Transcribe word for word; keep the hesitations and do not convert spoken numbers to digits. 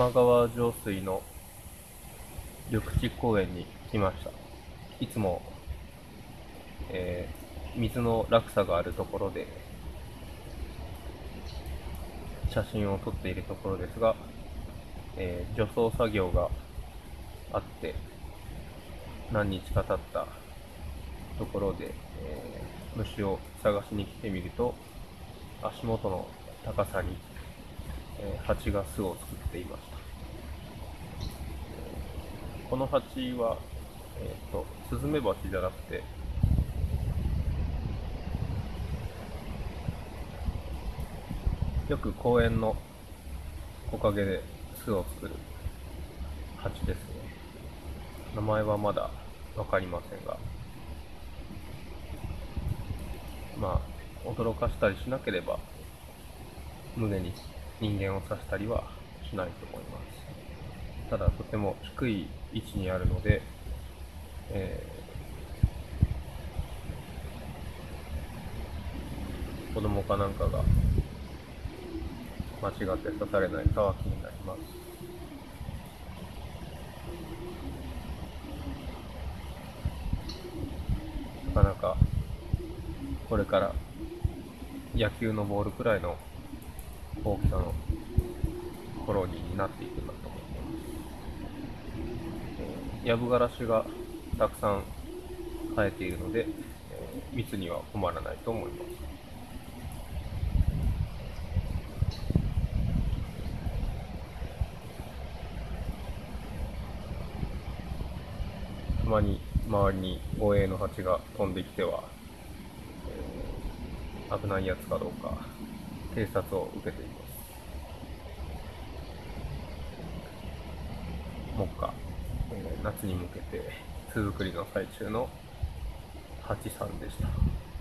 玉川上水の緑地公園に来ました。いつも、えー水の落差があるところで写真を撮っているところですが、えー除草作業があって何日か経ったところで、えー虫を探しに来てみると、足元の高さに、えー蜂が巣を作っていました。この蜂は、えーと、スズメバチじゃなくて、よく公園の木陰で巣を作る蜂ですね。名前はまだわかりませんが、まあ、驚かしたりしなければ、胸に人間を刺したりはしないと思います。ただ、とても低い位置にあるので、えー子供かなんかが間違って刺されないかは気になります。なかなかこれから野球のボールくらいの大きさのコロニーになっていくんだと思います。ヤブガラシがたくさん生えているので、えー密には困らないと思います。たまに周りに護衛の蜂が飛んできては、えー危ないやつかどうか偵察を受けています。目下、えー夏に向けて巣作りの最中の蜂さんでした。